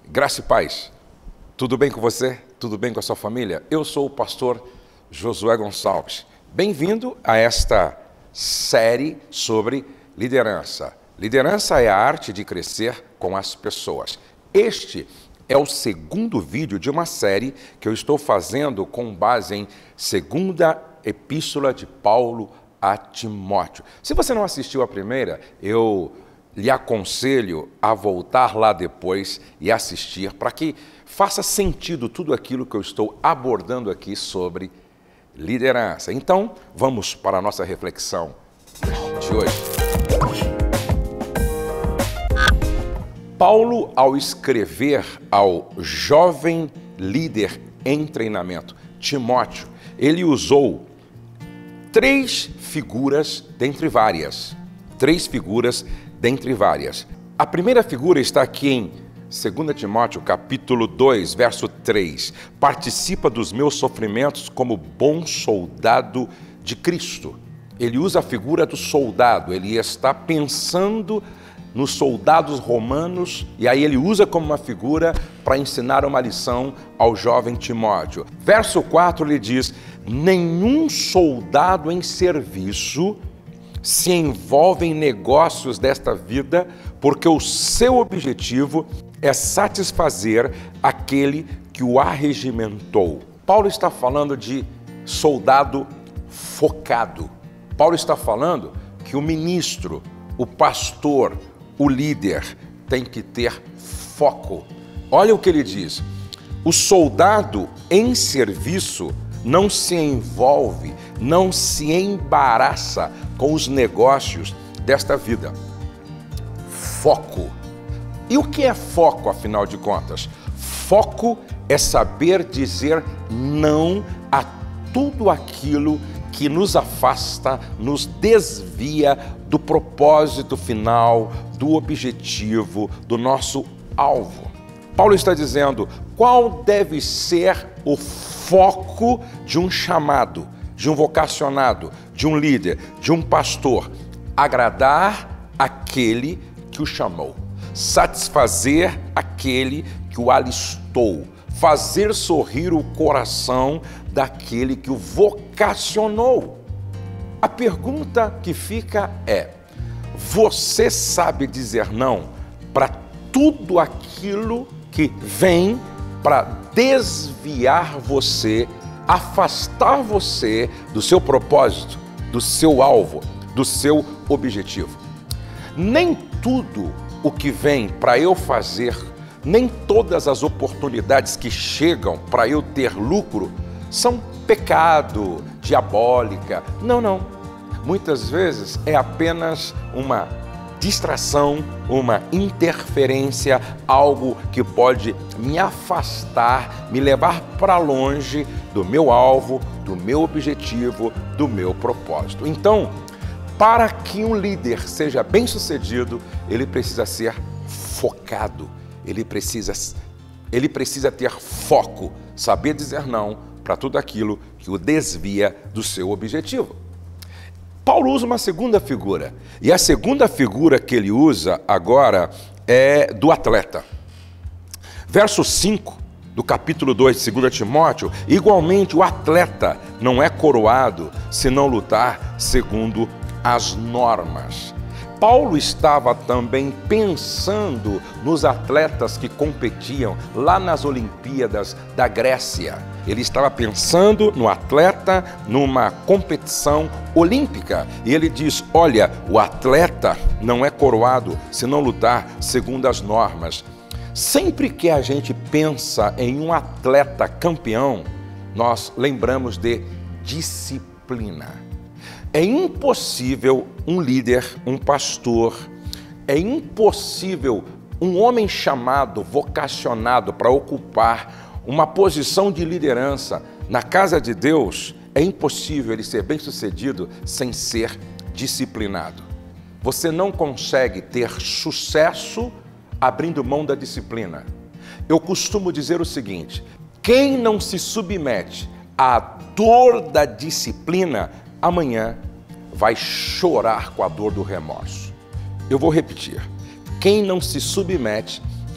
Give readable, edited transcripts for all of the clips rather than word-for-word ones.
Graça e paz. Tudo bem com você? Tudo bem com a sua família? Eu sou o pastor Josué Gonçalves. Bem-vindo a esta série sobre liderança. Liderança é a arte de crescer com as pessoas. Este é o segundo vídeo de uma série que eu estou fazendo com base em segunda epístola de Paulo a Timóteo. Se você não assistiu a primeira, eu lhe aconselho a voltar lá depois e assistir para que faça sentido tudo aquilo que eu estou abordando aqui sobre liderança. Então, vamos para a nossa reflexão de hoje. Paulo, ao escrever ao jovem líder em treinamento, Timóteo, ele usou três figuras dentre várias. A primeira figura está aqui em 2 Timóteo, capítulo 2, verso 3. Participa dos meus sofrimentos como bom soldado de Cristo. Ele usa a figura do soldado, ele está pensando nos soldados romanos, e aí ele usa como uma figura para ensinar uma lição ao jovem Timóteo. Verso 4 ele diz: nenhum soldado em serviço se envolve em negócios desta vida, porque o seu objetivo é satisfazer aquele que o arregimentou. Paulo está falando de soldado focado. Paulo está falando que o ministro, o pastor, o líder tem que ter foco. Olha o que ele diz: o soldado em serviço não se envolve, não se embaraça com os negócios desta vida. Foco. E o que é foco, afinal de contas? Foco é saber dizer não a tudo aquilo que nos afasta, nos desvia do propósito final, do objetivo, do nosso alvo. Paulo está dizendo qual deve ser o foco de um chamado, de um vocacionado, de um líder, de um pastor: agradar aquele que o chamou, satisfazer aquele que o alistou, fazer sorrir o coração daquele que o vocacionou. A pergunta que fica é: você sabe dizer não para tudo aquilo que vem para desviar você, afastar você do seu propósito, do seu alvo, do seu objetivo? Nem tudo o que vem para eu fazer, nem todas as oportunidades que chegam para eu ter lucro são pecado, diabólica. Não. Muitas vezes é apenas uma distração, uma interferência, algo que pode me afastar, me levar para longe do meu alvo, do meu objetivo, do meu propósito. Então, para que um líder seja bem-sucedido, ele precisa ser focado, ele precisa ter foco, saber dizer não para tudo aquilo que o desvia do seu objetivo. Paulo usa uma segunda figura, e a segunda figura que ele usa agora é do atleta. Verso 5 do capítulo 2 de 2 Timóteo: igualmente o atleta não é coroado se não lutar segundo as normas. Paulo estava também pensando nos atletas que competiam lá nas Olimpíadas da Grécia. Ele estava pensando no atleta numa competição olímpica. E ele diz: olha, o atleta não é coroado se não lutar segundo as normas. Sempre que a gente pensa em um atleta campeão, nós lembramos de disciplina. É impossível um líder, um pastor, é impossível um homem chamado, vocacionado para ocupar uma posição de liderança na casa de Deus, é impossível ele ser bem-sucedido sem ser disciplinado. Você não consegue ter sucesso abrindo mão da disciplina. Eu costumo dizer o seguinte: quem não se submete à dor da disciplina, amanhã vai chorar com a dor do remorso. Eu vou repetir: quem não se submete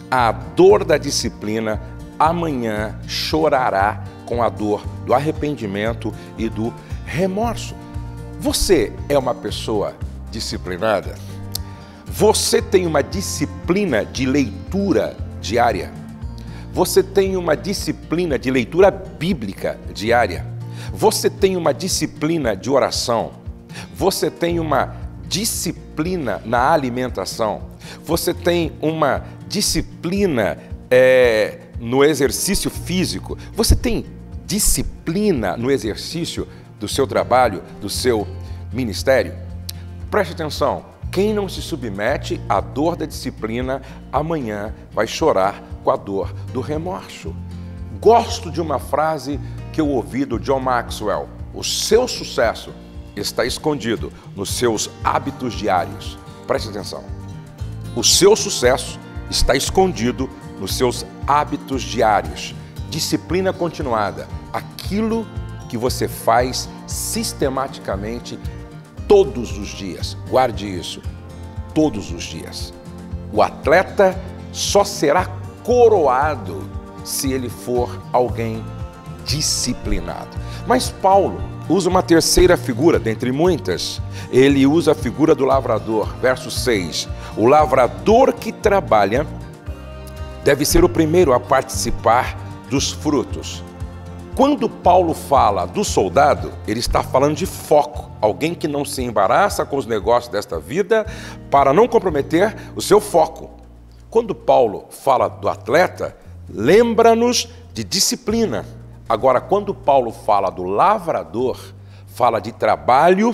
a dor da disciplina, amanhã chorará com a dor do arrependimento e do remorso. Você é uma pessoa disciplinada? Você tem uma disciplina de leitura diária? Você tem uma disciplina de leitura bíblica diária? Você tem uma disciplina de oração? Você tem uma disciplina na alimentação? Você tem uma disciplina no exercício físico? Você tem disciplina no exercício do seu trabalho, do seu ministério? Preste atenção, quem não se submete à dor da disciplina, amanhã vai chorar com a dor do remorso. Gosto de uma frase que eu ouvi do John Maxwell: o seu sucesso está escondido nos seus hábitos diários. Preste atenção. O seu sucesso está escondido nos seus hábitos diários. Disciplina continuada, aquilo que você faz sistematicamente todos os dias. Guarde isso, todos os dias. O atleta só será coroado se ele for alguém disciplinado. Mas Paulo usa uma terceira figura, dentre muitas. Ele usa a figura do lavrador, verso 6. O lavrador que trabalha deve ser o primeiro a participar dos frutos. Quando Paulo fala do soldado, ele está falando de foco. Alguém que não se embaraça com os negócios desta vida para não comprometer o seu foco. Quando Paulo fala do atleta, lembra-nos de disciplina. Agora, quando Paulo fala do lavrador, fala de trabalho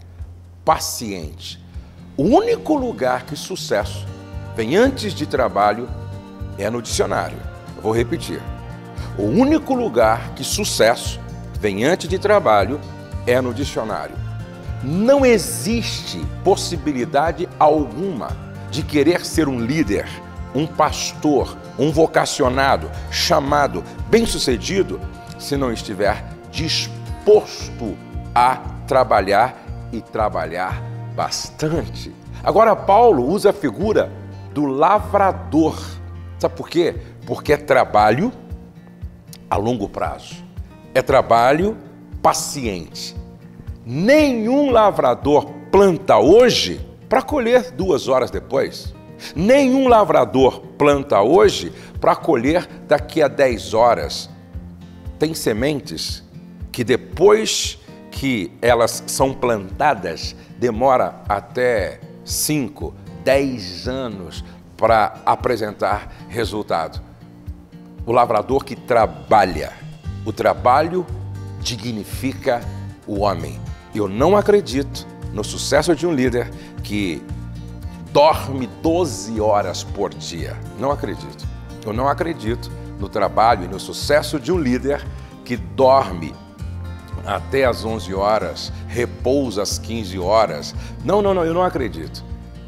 paciente. O único lugar que sucesso vem antes de trabalho é no dicionário. Eu vou repetir. O único lugar que sucesso vem antes de trabalho é no dicionário. Não existe possibilidade alguma de querer ser um líder, um pastor, um vocacionado, chamado, bem-sucedido, se não estiver disposto a trabalhar e trabalhar bastante. Agora, Paulo usa a figura do lavrador. Sabe por quê? Porque é trabalho a longo prazo. É trabalho paciente. Nenhum lavrador planta hoje para colher 2 horas depois. Nenhum lavrador planta hoje para colher daqui a 10 horas. Tem sementes que depois que elas são plantadas, demora até 5, 10 anos para apresentar resultado. O lavrador que trabalha, o trabalho dignifica o homem. Eu não acredito no sucesso de um líder que dorme 12 horas por dia. Não acredito. Eu não acredito no trabalho e no sucesso de um líder que dorme até às 11 horas, repousa às 15 horas. Não, eu não acredito.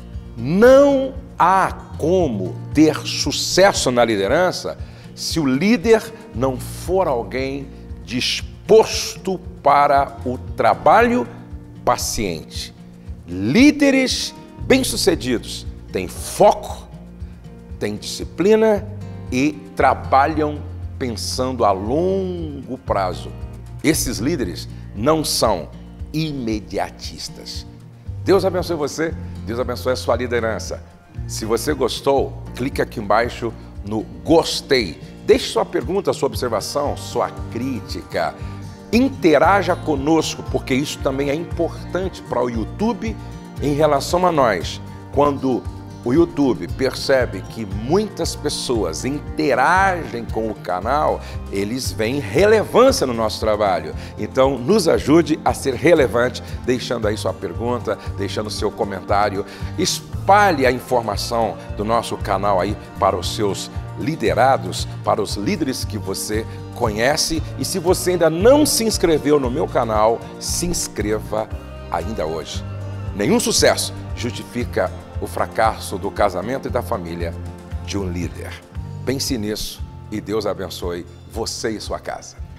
Não há como ter sucesso na liderança se o líder não for alguém disposto para o trabalho paciente. Líderes bem-sucedidos têm foco, têm disciplina e trabalham pensando a longo prazo. Esses líderes não são imediatistas. Deus abençoe você, Deus abençoe a sua liderança. Se você gostou, clique aqui embaixo no gostei. Deixe sua pergunta, sua observação, sua crítica. Interaja conosco, porque isso também é importante para o YouTube em relação a nós. Quando o YouTube percebe que muitas pessoas interagem com o canal, eles veem relevância no nosso trabalho. Então, nos ajude a ser relevante, deixando aí sua pergunta, deixando seu comentário. Espalhe a informação do nosso canal aí para os seus liderados, para os líderes que você conhece. E se você ainda não se inscreveu no meu canal, se inscreva ainda hoje. Nenhum sucesso justifica o fracasso do casamento e da família de um líder. Pense nisso e Deus abençoe você e sua casa.